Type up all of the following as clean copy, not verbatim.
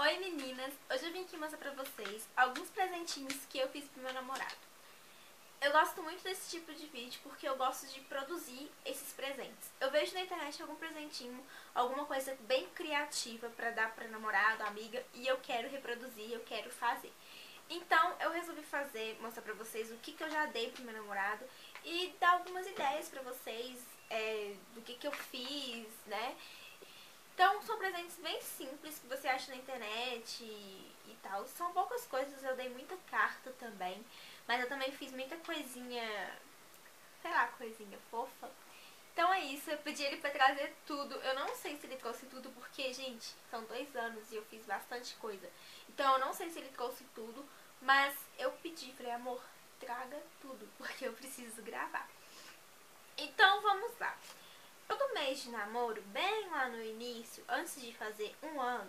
Oi meninas, hoje eu vim aqui mostrar pra vocês alguns presentinhos que eu fiz pro meu namorado. Eu gosto muito desse tipo de vídeo porque eu gosto de produzir esses presentes. Eu vejo na internet algum presentinho, alguma coisa bem criativa pra dar pra namorado, amiga, e eu quero reproduzir, eu quero fazer. Então eu resolvi mostrar pra vocês o que eu já dei pro meu namorado e dar algumas ideias pra vocês do que eu fiz, né? Então são presentes bem simples que você acha na internet e tal. São poucas coisas, eu dei muita carta também. Mas eu também fiz muita coisinha, sei lá, coisinha fofa. Então é isso, eu pedi ele pra trazer tudo. Eu não sei se ele trouxe tudo porque, gente, são 2 anos e eu fiz bastante coisa. Então eu não sei se ele trouxe tudo, mas eu pedi, falei, amor, traga tudo, porque eu preciso gravar. Então vamos lá. Todo mês de namoro, bem lá no início, antes de fazer um ano,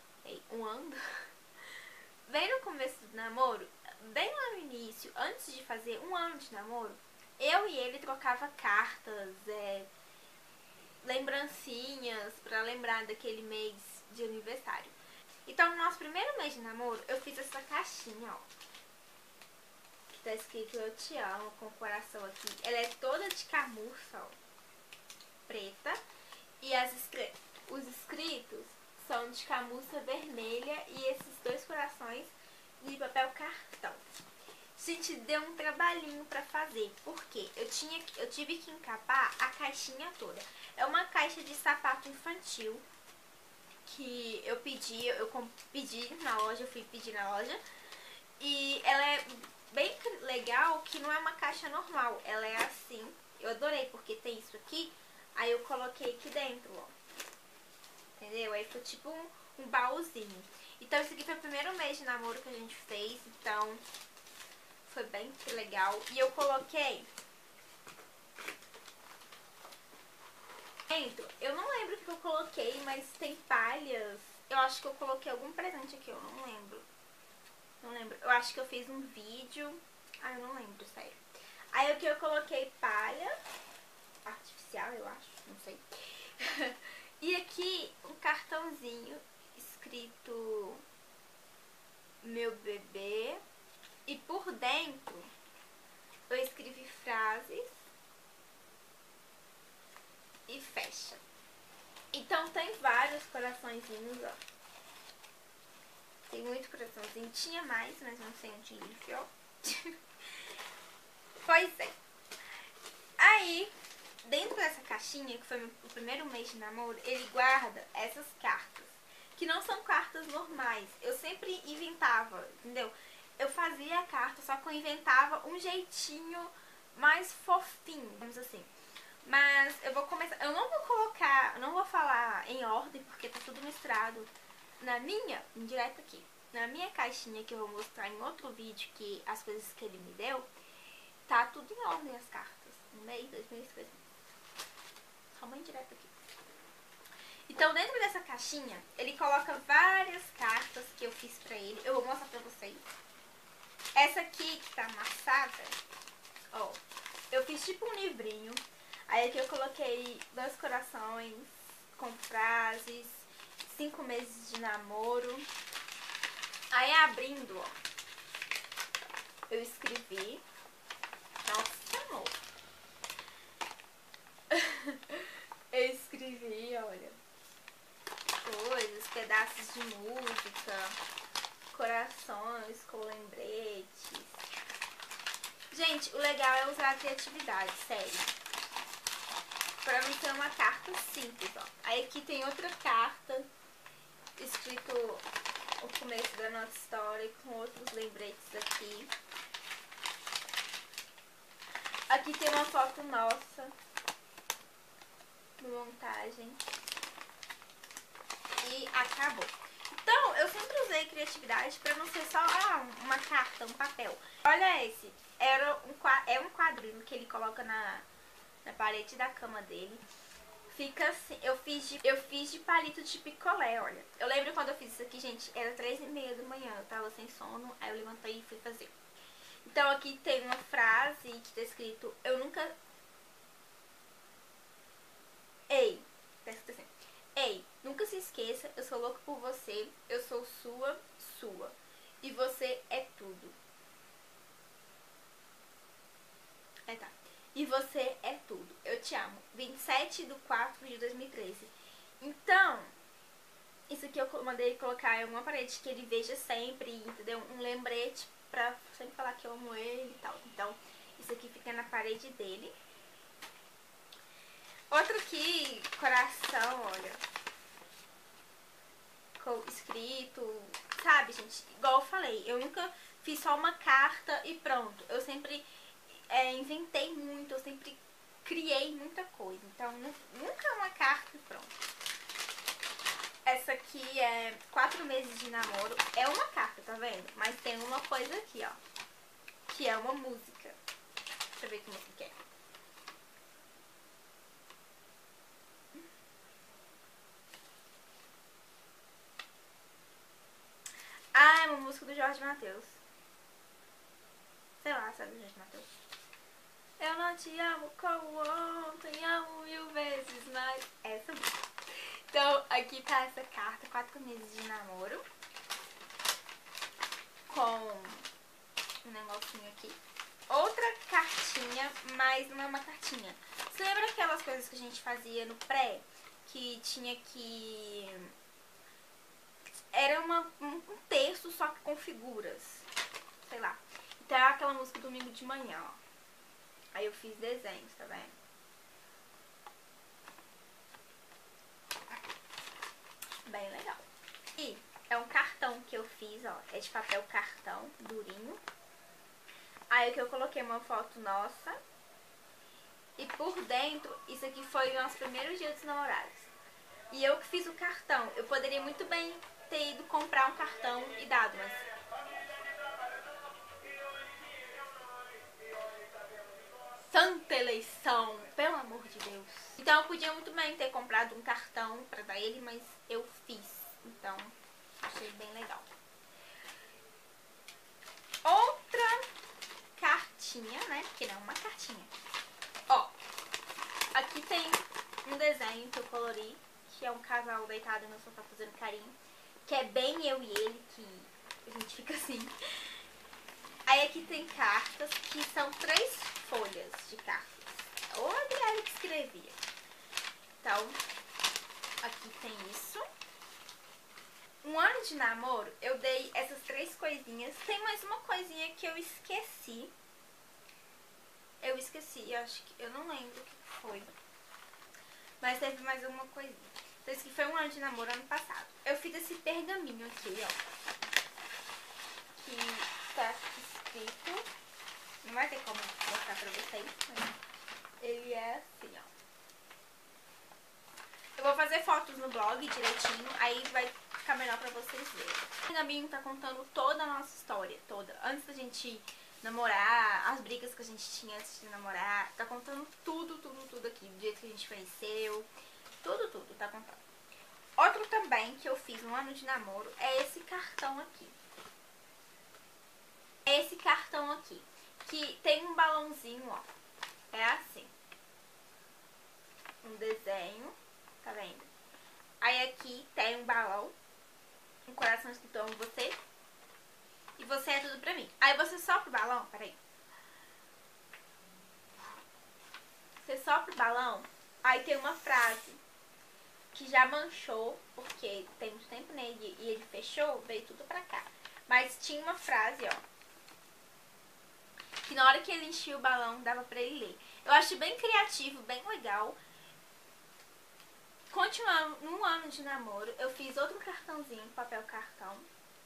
bem no começo do namoro, bem lá no início, antes de fazer um ano de namoro, eu e ele trocava cartas, lembrancinhas pra lembrar daquele mês de aniversário. Então no nosso primeiro mês de namoro, eu fiz essa caixinha, ó, que tá escrito eu te amo, com o coração aqui. Ela é toda de camurça, ó, preta. E os escritos são de camurça vermelha e esses 2 corações de papel cartão. Gente, deu um trabalhinho pra fazer, porque eu tive que encapar a caixinha toda. É uma caixa de sapato infantil que eu pedi na loja, eu fui pedir na loja. E ela é bem legal, que não é uma caixa normal, ela é assim. Eu adorei porque tem isso aqui. Aí eu coloquei aqui dentro, ó. Entendeu? Aí foi tipo um baúzinho. Então esse aqui foi o primeiro mês de namoro que a gente fez. Então foi bem legal. E eu coloquei dentro, eu não lembro o que eu coloquei, mas tem palhas. Eu acho que eu coloquei algum presente aqui, eu não lembro. Não lembro. Eu acho que eu fiz um vídeo. Ah, eu não lembro, sério. Aí aqui eu coloquei palha artificial, eu acho, não sei. E aqui um cartãozinho escrito meu bebê. E por dentro eu escrevi frases e fecha. Então tem vários coraçõezinhos, ó. Tem muito coraçãozinho. Tinha mais, mas não sei onde enfiou. Pois é. Aí, dentro dessa caixinha, que foi o primeiro mês de namoro, ele guarda essas cartas, que não são cartas normais. Eu sempre inventava, entendeu? Eu fazia a carta, só que eu inventava um jeitinho mais fofinho, vamos assim. Mas eu vou começar, eu não vou colocar, não vou falar em ordem, porque tá tudo misturado na minha, direto aqui. Na minha caixinha, que eu vou mostrar em outro vídeo, que as coisas que ele me deu, tá tudo em ordem as cartas. Um mês, 2 meses, 3 meses. Só uma indireta aqui. Então dentro dessa caixinha, ele coloca várias cartas que eu fiz pra ele. Eu vou mostrar pra vocês. Essa aqui que tá amassada, ó, eu fiz tipo um livrinho. Aí aqui eu coloquei 2 corações com frases, 5 meses de namoro. Aí abrindo, ó, eu escrevi, nossa, amor. Eu escrevi, olha, coisas, pedaços de música, corações com lembretes. Gente, o legal é usar a criatividade, sério. Pra não ser uma carta simples, ó. Aí aqui tem outra carta, escrito o começo da nossa história, com outros lembretes aqui. Aqui tem uma foto nossa, de montagem. E acabou. Então, eu sempre usei criatividade pra não ser só uma carta, um papel. Olha esse, é um quadrinho que ele coloca na parede da cama dele. Fica assim, eu fiz de palito de picolé, olha. Eu lembro quando eu fiz isso aqui, gente, era 3h30 da manhã, eu tava sem sono, aí eu levantei e fui fazer. Então aqui tem uma frase que tá escrito, eu nunca... Ei, presta atenção. Ei, nunca se esqueça, eu sou louco por você, eu sou sua, sua. E você é tudo. Tá. E você é tudo. Eu te amo. 27/4/2013. Então, isso aqui eu mandei colocar em uma parede que ele veja sempre, entendeu? Um lembrete pra sempre falar que eu amo ele e tal. Então, isso aqui fica na parede dele. Outro aqui, coração, olha. Escrito, sabe, gente? Igual eu falei, eu nunca fiz só uma carta e pronto. Eu sempre inventei muito, eu sempre criei muita coisa. Então, nunca uma carta e pronto. Essa aqui é 4 meses de namoro. É uma carta, tá vendo? Mas tem uma coisa aqui, ó. Que é uma música. Deixa eu ver que música é. Ah, é uma música do Jorge Mateus. Sei lá, sabe o Jorge Mateus? Eu não te amo como ontem, amo 1000 vezes mais. Essa música. Então, aqui tá essa carta, 4 meses de namoro. Com um negocinho aqui. Outra cartinha, mas não é uma cartinha. Você lembra aquelas coisas que a gente fazia no pré? Que tinha que... Era um texto, só que com figuras. Sei lá. Então é aquela música Domingo de Manhã, ó. Aí eu fiz desenhos, tá vendo? Bem legal. E é um cartão que eu fiz, ó. É de papel cartão, durinho. Aí que eu coloquei uma foto nossa. E por dentro, isso aqui foi os nossos primeiros dias dos namorados. E eu que fiz o cartão. Eu poderia muito bem ter ido comprar um cartão e dado, mas... Santa eleição, pelo amor de Deus. Então eu podia muito bem ter comprado um cartão pra dar ele, mas eu fiz. Então, achei bem legal. Outra cartinha, né? Porque não é uma cartinha. Ó, aqui tem um desenho que eu colori, que é um casal deitado no sofá fazendo carinho, que é bem eu e ele, que a gente fica assim. Aí aqui tem cartas, que são 3 folhas de cartas. O Adriele que escrevia. Então, aqui tem isso. Um ano de namoro, eu dei essas 3 coisinhas. Tem mais uma coisinha que eu esqueci. Eu acho que... Eu não lembro o que foi. Mas teve mais uma coisinha. Então, esse aqui foi um ano de namoro ano passado. Eu fiz esse pergaminho aqui, ó. Que tá escrito... Não vai ter como mostrar pra vocês, mas ele é assim, ó. Eu vou fazer fotos no blog direitinho, aí vai ficar melhor pra vocês verem. O pergaminho tá contando toda a nossa história, toda. Antes da gente namorar, as brigas que a gente tinha antes de namorar. Tá contando tudo, tudo, tudo aqui. Do jeito que a gente conheceu. Tudo, tudo tá contando. Outro também que eu fiz no ano de namoro é esse cartão aqui. É esse cartão aqui. Que tem um balãozinho, ó. É assim. Um desenho. Tá vendo? Aí aqui tem um balão. Um coração escrito amo você. E você é tudo pra mim. Aí você sopra o balão. Peraí. Você sopra o balão. Aí tem uma frase. Que já manchou. Porque tem muito tempo nele. E ele fechou. Veio tudo pra cá. Mas tinha uma frase, ó. Que na hora que ele enchia o balão, dava pra ele ler. Eu acho bem criativo, bem legal. Continuando, num ano de namoro, eu fiz outro cartãozinho, papel cartão.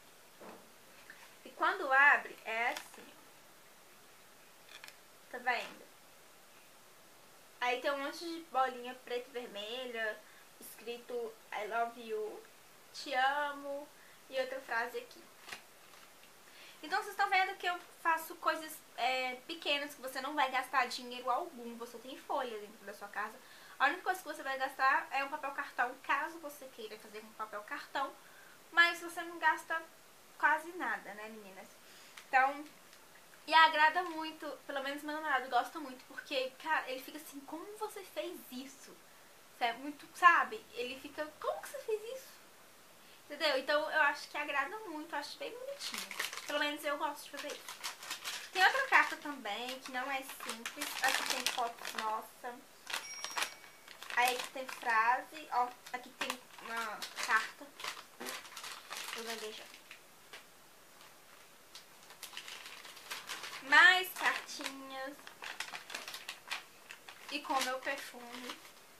E quando abre, é assim. Tá vendo? Aí tem um monte de bolinha preta e vermelha, escrito I love you, te amo, e outra frase aqui. Então vocês estão vendo que eu faço coisas pequenas, que você não vai gastar dinheiro algum. Você tem folha dentro da sua casa. A única coisa que você vai gastar é um papel cartão, caso você queira fazer com papel cartão. Mas você não gasta quase nada, né, meninas? Então, e agrada muito, pelo menos meu namorado gosta muito, porque, cara, ele fica assim, como você fez isso? Você é muito, sabe? Ele fica, como que você fez isso? Entendeu? Então eu acho que agrada muito, eu acho bem bonitinho. Pelo menos eu gosto de fazer isso. Tem outra carta também, que não é simples. Aqui tem foto nossa. Aí aqui tem frase, ó. Aqui tem uma carta. Eu vou deixar. Mais cartinhas. E com meu perfume.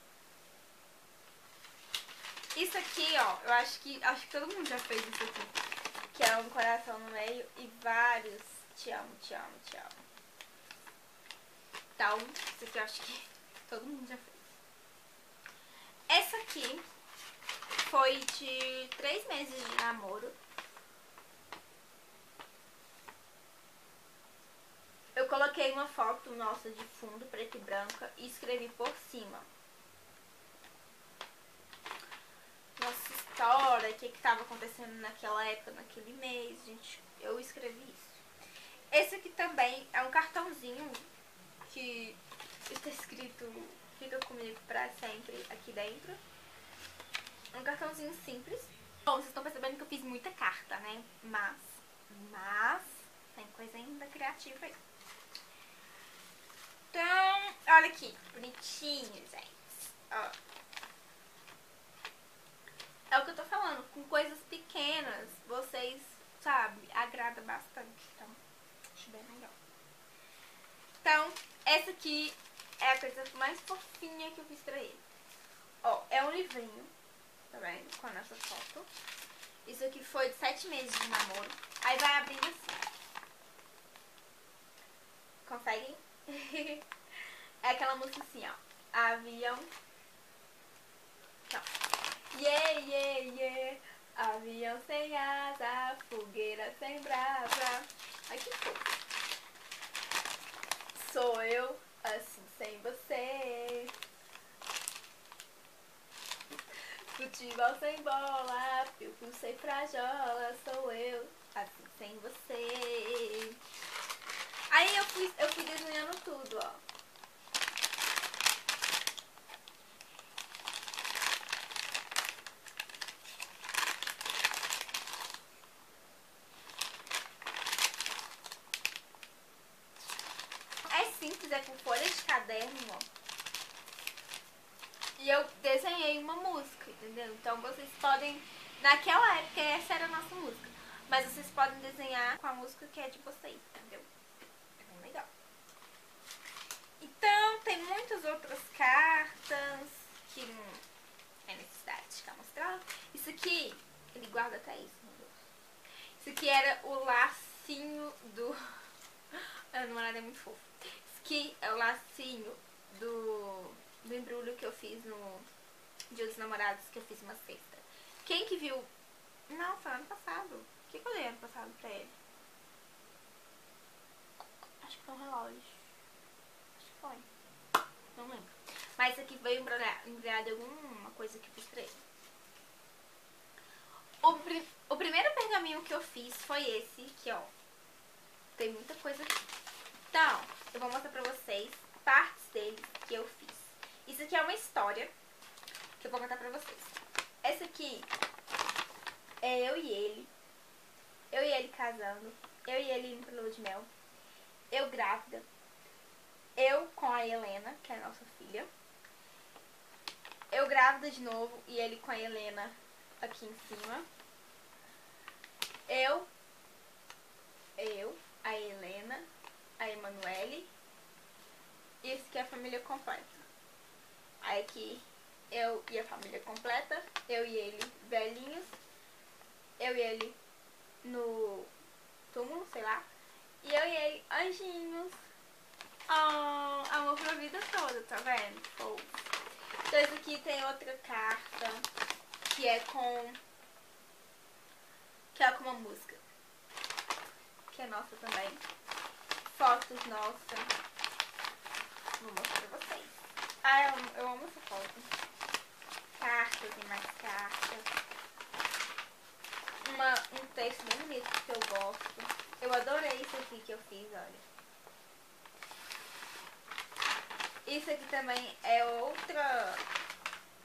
Isso aqui, ó, eu acho que todo mundo já fez isso aqui. Que é um coração no meio e vários te amo, te amo, te amo. Então, isso aqui eu acho que todo mundo já fez. Essa aqui foi de 3 meses de namoro. Eu coloquei uma foto nossa de fundo, preta e branca, e escrevi por cima nossa história, o que estava acontecendo naquela época, naquele mês, gente. Eu escrevi isso. Esse aqui também é um cartãozinho que está escrito "Fica comigo pra sempre" aqui dentro. Um cartãozinho simples. Bom, vocês estão percebendo que eu fiz muita carta, né? Mas tem coisa ainda criativa aí. Então, olha aqui, bonitinho, gente. Ó. É o que eu tô falando, com coisas pequenas, vocês, sabe, agrada bastante. Então, acho bem legal. Então, essa aqui é a coisa mais fofinha que eu fiz pra ele. Ó, é um livrinho, tá vendo? Com a nossa foto. Isso aqui foi de 7 meses de namoro. Aí vai abrindo assim. Conseguem? É aquela música assim, ó. Avião. Não. Yeah, yeah, yeah. Avião sem asa, fogueira sem brasa. Ai, que fofo. Sou eu, assim sem você. Futebol sem bola, piu-piu sem frajola. Sou eu, assim sem você. Aí eu fui desenhando tudo, ó. É simples, é com folha de caderno, ó. E eu desenhei uma música, entendeu? Então vocês podem... Naquela época essa era a nossa música. Mas vocês podem desenhar com a música que é de vocês, entendeu? É bem legal. Então, tem muitas outras cartas que não é necessidade de ficar mostrando. Isso aqui, ele guarda até isso, meu Deus. Isso aqui era o lacinho do... Meu namorado é muito fofo. Isso aqui é o lacinho do embrulho que eu fiz no Dia dos Namorados, que eu fiz uma cesta. Quem que viu? Não, foi ano passado. O que eu dei ano passado pra ele? Acho que foi um relógio. Acho que foi. Não lembro. Mas isso aqui veio embrulhado em alguma coisa que eu fiz pra ele. O primeiro pergaminho que eu fiz foi esse aqui, ó. Tem muita coisa aqui. Então, eu vou mostrar pra vocês partes dele que eu fiz. Isso aqui é uma história que eu vou contar pra vocês. Essa aqui é eu e ele. Eu e ele casando. Eu e ele indo pro lua de mel. Eu grávida. Eu com a Helena, que é a nossa filha. Eu grávida de novo e ele com a Helena aqui em cima. Eu, a Helena, a Emanuele. E esse aqui é a família completa. Aí aqui eu e a família completa. Eu e ele velhinhos. Eu e ele no túmulo, sei lá. E eu e ele anjinhos. Oh, amor pra vida toda, tá vendo? Fofo. Então esse aqui tem outra carta que é com uma música que é nossa também. Fotos nossas. Vou mostrar pra vocês. Ah, eu amo essa foto. Cartas e mais cartas. Um texto bem bonito que eu gosto. Eu adorei isso aqui que eu fiz, olha. Isso aqui também é outra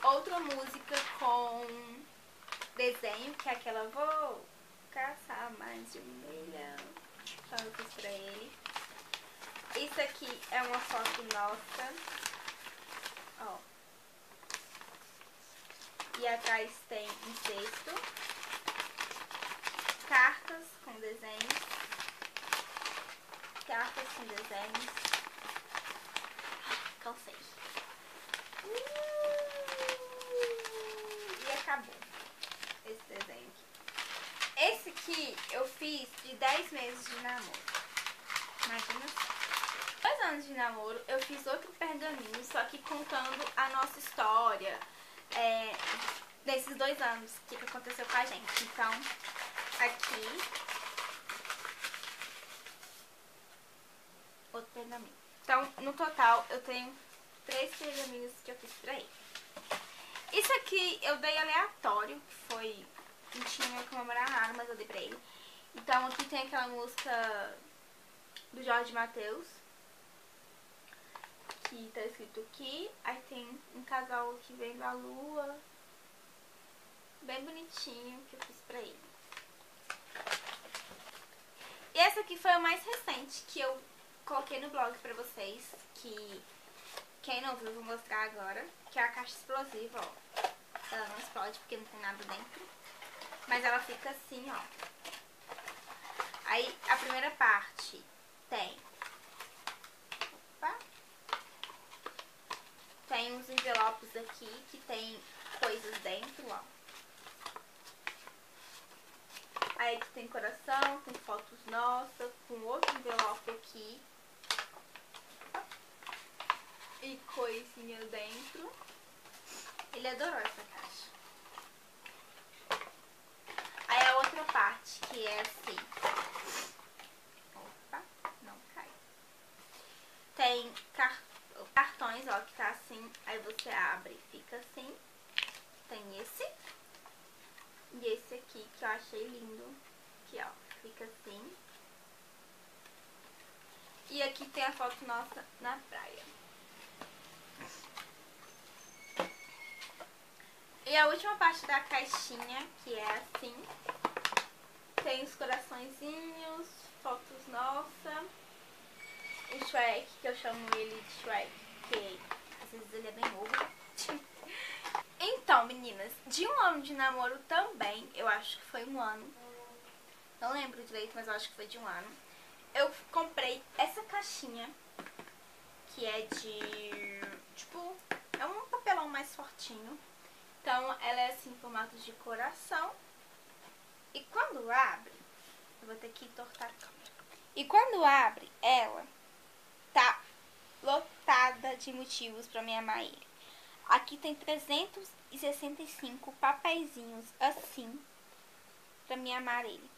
outra música com desenho, que é aquela Vou Caçar Mais de 1 milhão. Então eu fiz pra ele. Isso aqui é uma foto nossa. Ó. E atrás tem um texto. Cartas com desenhos. Cartas com desenhos. Cansei. E acabou esse desenho aqui. Esse aqui eu fiz de 10 meses de namoro. Imagina só. 2 anos de namoro, eu fiz outro pergaminho, só que contando a nossa história desses 2 anos, o que aconteceu com a gente. Então, aqui, outro pergaminho. Então, no total, eu tenho 3 pergaminhos que eu fiz pra ele. Isso aqui eu dei aleatório, que foi... Não tinha comemorar nada, mas eu dei pra ele. Então, aqui tem aquela música do Jorge Mateus, que tá escrito aqui. Aí tem um casal aqui vendo a lua, bem bonitinho, que eu fiz pra ele. E essa aqui foi o mais recente, que eu coloquei no blog pra vocês, que quem não viu eu vou mostrar agora, que é a caixa explosiva, ó. Ela não explode porque não tem nada dentro, mas ela fica assim, ó. Aí a primeira parte tem... Opa! Tem uns envelopes aqui que tem coisas dentro, ó. Aí aqui tem coração, tem fotos nossas, com outro envelope aqui. E coisinha dentro. Ele adorou essa caixa. Aí a outra parte, que é assim. Opa, não cai. Tem cartões, ó, que tá assim. Aí você abre e fica assim. Tem esse. E esse aqui, que eu achei lindo. Aqui, ó, fica assim. E aqui tem a foto nossa na praia. E a última parte da caixinha, que é assim, tem os coraçõezinhos, fotos nossas, o Shrek, que eu chamo ele de Shrek, porque às vezes ele é bem over. Então, meninas, de 1 ano de namoro também, eu acho que foi 1 ano, não lembro direito, mas eu acho que foi de 1 ano, eu comprei essa caixinha, que é de, tipo, é um papelão mais fortinho. Então, ela é assim, em formato de coração. E quando abre... Eu vou ter que entortar a câmera. E quando abre, ela tá lotada de motivos pra me amar ele. Aqui tem 365 papeizinhos assim pra me amar ele.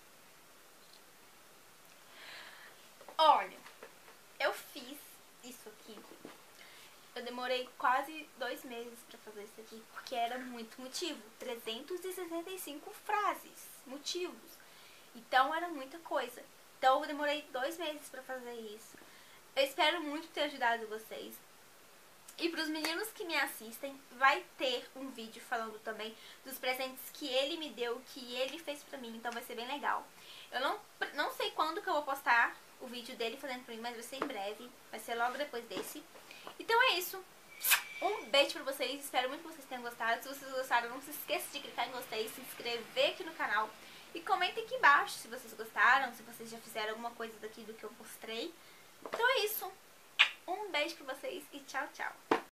Olha, eu fiz isso aqui. Eu demorei quase 2 meses pra fazer isso aqui, porque era muito motivo. 365 frases, motivos. Então era muita coisa. Então eu demorei 2 meses pra fazer isso. Eu espero muito ter ajudado vocês. E pros meninos que me assistem, vai ter um vídeo falando também dos presentes que ele me deu, que ele fez pra mim. Então vai ser bem legal. Eu não sei quando que eu vou postar o vídeo dele fazendo pra mim, mas vai ser em breve. Vai ser logo depois desse. Então é isso. Um beijo pra vocês. Espero muito que vocês tenham gostado. Se vocês gostaram, não se esqueça de clicar em gostei, se inscrever aqui no canal. E comentem aqui embaixo se vocês gostaram, se vocês já fizeram alguma coisa daqui do que eu mostrei. Então é isso. Um beijo pra vocês e tchau, tchau.